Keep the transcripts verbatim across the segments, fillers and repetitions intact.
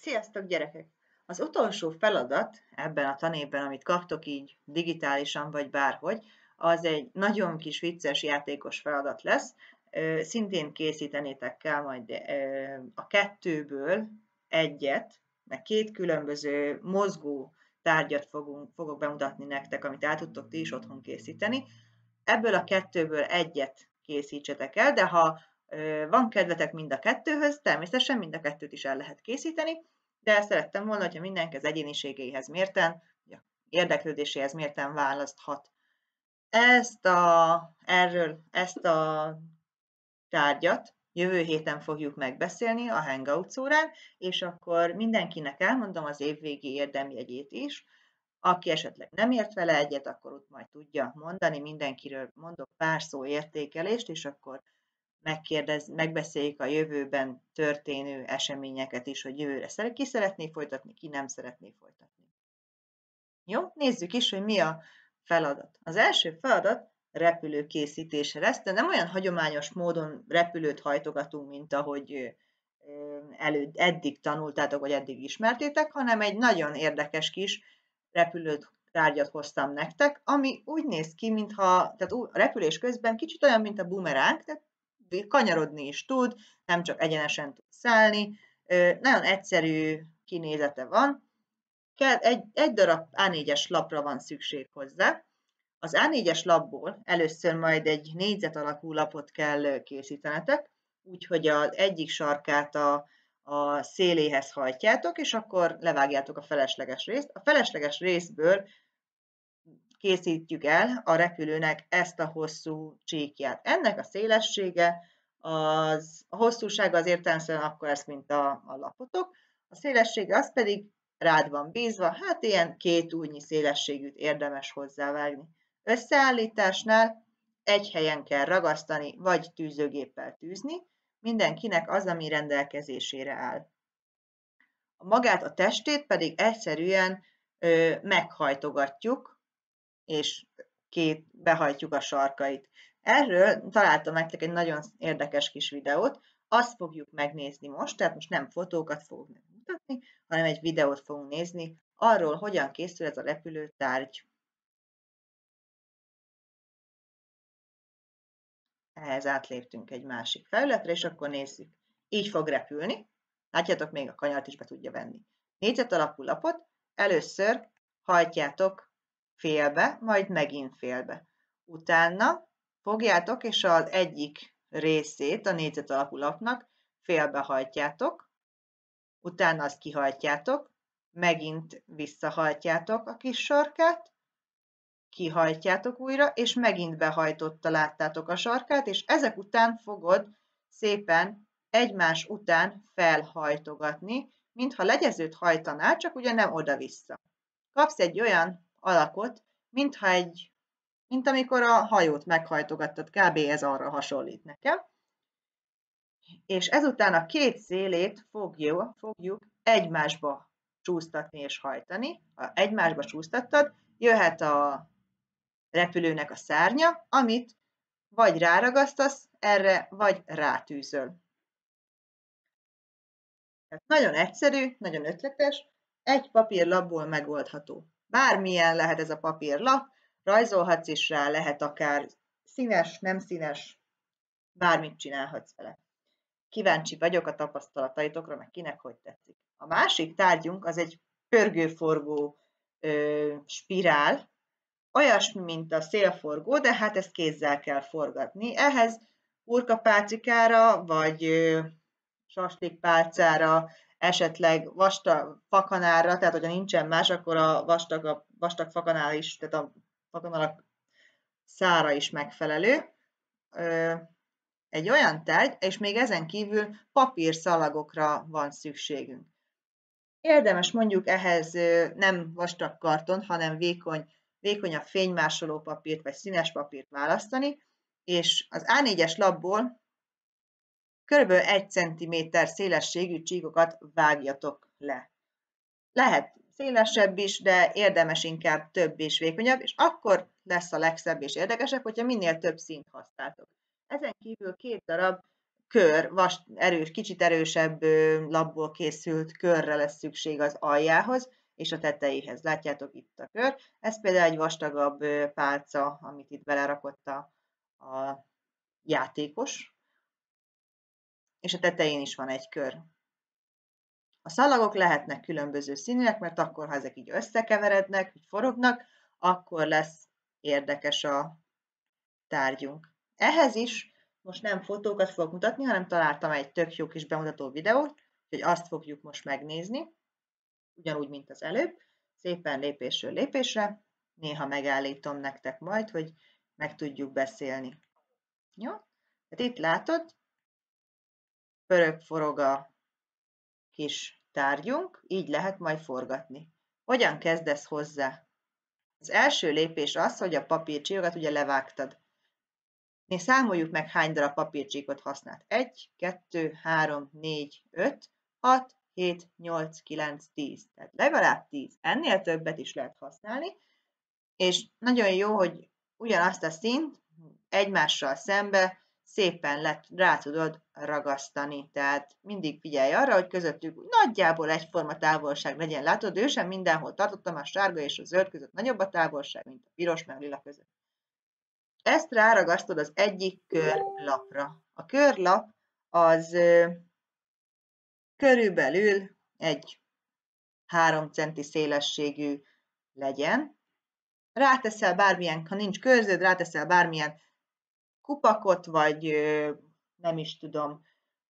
Sziasztok, gyerekek! Az utolsó feladat ebben a tanévben, amit kaptok így digitálisan vagy bárhogy, az egy nagyon kis vicces játékos feladat lesz. Szintén készítenétek kell majd a kettőből egyet, mert két különböző mozgó tárgyat fogunk, fogok bemutatni nektek, amit el tudtok ti is otthon készíteni. Ebből a kettőből egyet készítsetek el, de ha van kedvetek mind a kettőhöz, természetesen mind a kettőt is el lehet készíteni, de szerettem volna, hogyha mindenki az egyéniségeihez mérten, érdeklődéséhez mérten választhat. Ezt a, erről, ezt a tárgyat jövő héten fogjuk megbeszélni a Hangouts órán, és akkor mindenkinek elmondom az évvégi érdemjegyét is. Aki esetleg nem ért vele egyet, akkor ott majd tudja mondani, mindenkiről mondok pár szó értékelést, és akkor megkérdez, megbeszéljük a jövőben történő eseményeket is, hogy jövőre ki szeretné folytatni, ki nem szeretné folytatni. Jó, nézzük is, hogy mi a feladat. Az első feladat repülőkészítésre lesz, de nem olyan hagyományos módon repülőt hajtogatunk, mint ahogy elő, eddig tanultátok, vagy eddig ismertétek, hanem egy nagyon érdekes kis repülőt tárgyat hoztam nektek, ami úgy néz ki, mintha tehát a repülés közben kicsit olyan, mint a bumeráng, tehát kanyarodni is tud, nem csak egyenesen tud szállni, nagyon egyszerű kinézete van. Egy, egy darab á négyes lapra van szükség hozzá. Az á négyes lapból először majd egy négyzet alakú lapot kell készítenetek, úgyhogy az egyik sarkát a, a széléhez hajtjátok, és akkor levágjátok a felesleges részt. A felesleges részből készítjük el a repülőnek ezt a hosszú csíkját. Ennek a szélessége, az, a hosszúsága az értelemszerűen akkor lesz, mint a, a lapotok, a szélessége az pedig rád van bízva, hát ilyen két újnyi szélességűt érdemes hozzávágni. Összeállításnál egy helyen kell ragasztani, vagy tűzőgéppel tűzni, mindenkinek az, ami rendelkezésére áll. Magát a testét pedig egyszerűen ö, meghajtogatjuk, és két behajtjuk a sarkait. Erről találtam nektek egy nagyon érdekes kis videót, azt fogjuk megnézni most, tehát most nem fotókat fogok megmutatni, hanem egy videót fogunk nézni arról, hogyan készül ez a repülőtárgy. Ehhez átléptünk egy másik felületre, és akkor nézzük. Így fog repülni. Látjátok, még a kanyart is be tudja venni. Négyzet alapú lapot először hajtjátok félbe, majd megint félbe. Utána fogjátok, és az egyik részét a négyzet alapú lapnak félbehajtjátok, utána azt kihajtjátok, megint visszahajtjátok a kis sarkát, kihajtjátok újra, és megint behajtotta láttátok a sarkát, és ezek után fogod szépen egymás után felhajtogatni, mintha legyezőt hajtanál, csak ugye nem oda-vissza. Kapsz egy olyan alakot, mintha egy, mint amikor a hajót meghajtogattad, kb. Ez arra hasonlít nekem. És ezután a két szélét fogjuk, fogjuk egymásba csúsztatni és hajtani. Ha egymásba csúsztattad, jöhet a repülőnek a szárnya, amit vagy ráragasztasz erre, vagy rátűzöl. Tehát nagyon egyszerű, nagyon ötletes, egy papírlapból megoldható. Bármilyen lehet ez a papírlap, rajzolhatsz is rá, lehet akár színes, nem színes, bármit csinálhatsz vele. Kíváncsi vagyok a tapasztalataitokra, meg kinek hogy tetszik. A másik tárgyunk az egy pörgőforgó ö, spirál, olyasmi, mint a szélforgó, de hát ezt kézzel kell forgatni. Ehhez hurkapálcikára, vagy ö, saslikpálcára, esetleg vastag fakanálra, tehát hogyha nincsen más, akkor a vastag, a vastag fakanál is, tehát a fakanalak szára is megfelelő. Ö, egy olyan tárgy, és még ezen kívül papírszalagokra van szükségünk. Érdemes mondjuk ehhez nem vastag karton, hanem vékony, vékonyabb fénymásoló papírt, vagy színes papírt választani, és az á négyes lapból kb. egy centiméter szélességű csíkokat vágjatok le. Lehet szélesebb is, de érdemes inkább több és vékonyabb, és akkor lesz a legszebb és érdekesebb, hogyha minél több színt használtok. Ezen kívül két darab kör, vas, erős, kicsit erősebb lapból készült körre lesz szükség az aljához és a tetejéhez. Látjátok itt a kör. Ez például egy vastagabb pálca, amit itt belerakott a, a játékos, és a tetején is van egy kör. A szalagok lehetnek különböző színűek, mert akkor, ha ezek így összekeverednek, hogy forognak, akkor lesz érdekes a tárgyunk. Ehhez is most nem fotókat fogok mutatni, hanem találtam egy tök jó kis bemutató videót, hogy azt fogjuk most megnézni, ugyanúgy, mint az előbb, szépen lépésről lépésre, néha megállítom nektek majd, hogy meg tudjuk beszélni. Jó? Tehát itt látod, pörög-forog a kis tárgyunk, így lehet majd forgatni. Hogyan kezdesz hozzá? Az első lépés az, hogy a papírcsíkokat ugye levágtad. Mi számoljuk meg, hány darab papírcsíkot használt. egy, kettő, három, négy, öt, hat, hét, nyolc, kilenc, tíz. Tehát legalább tíz. Ennél többet is lehet használni, és nagyon jó, hogy ugyanazt a színt egymással szembe szépen le, rá tudod ragasztani. Tehát mindig figyelj arra, hogy közöttük nagyjából egyforma távolság legyen. Látod, ő sem mindenhol tartottam, a sárga és a zöld között nagyobb a távolság, mint a piros meg lila között. Ezt ráragasztod az egyik körlapra. A körlap az ö, körülbelül egy három centi szélességű legyen. Ráteszel bármilyen, ha nincs körződ, ráteszel bármilyen kupakot, vagy ö, nem is tudom,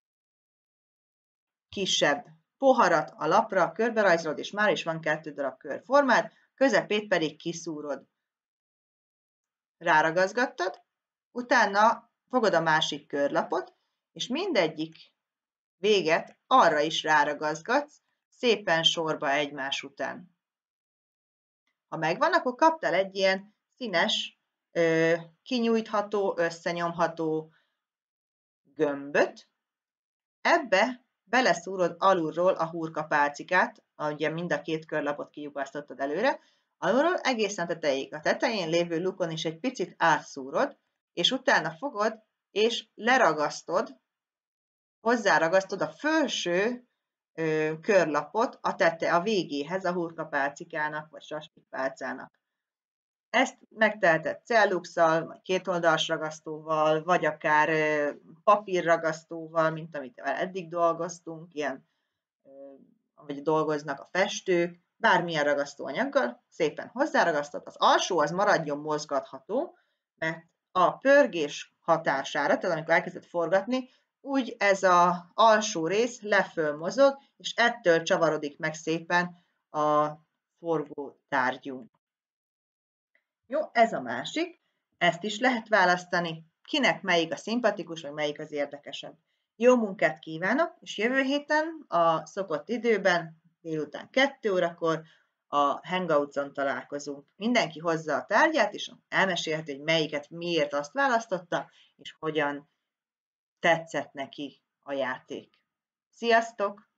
kisebb poharat a lapra, körberajzolod, és már is van kettő darab körformád, közepét pedig kiszúrod. Ráragazgattad, utána fogod a másik körlapot, és mindegyik véget arra is ráragazgatsz, szépen sorba egymás után. Ha megvan, akkor kaptál egy ilyen színes, kinyújtható, összenyomható gömböt. Ebbe beleszúrod alulról a hurkapálcikát, ugye mind a két körlapot kilyukasztottad előre, alulról egészen tetejéig. A tetején lévő lukon is egy picit átszúrod, és utána fogod, és leragasztod, hozzáragasztod a felső ö, körlapot a tete, a végéhez, a hurkapálcikának, vagy saspikpálcának. Ezt megteheted celluxal, vagy kétoldalas ragasztóval, vagy akár ö, papírragasztóval, mint amit eddig dolgoztunk, ilyen, ö, vagy dolgoznak a festők, bármilyen ragasztóanyaggal, szépen hozzáragasztod. Az alsó az maradjon mozgatható, mert a pörgés hatására, tehát amikor elkezded forgatni, úgy ez az alsó rész leföl mozog, és ettől csavarodik meg szépen a forgó tárgyunk. Jó, ez a másik, ezt is lehet választani, kinek melyik a szimpatikus, vagy melyik az érdekesebb. Jó munkát kívánok, és jövő héten a szokott időben, délután kettő órakor a Hangouts-on találkozunk. Mindenki hozza a tárgyát, és elmesélheti, hogy melyiket miért azt választotta, és hogyan tetszett neki a játék. Sziasztok!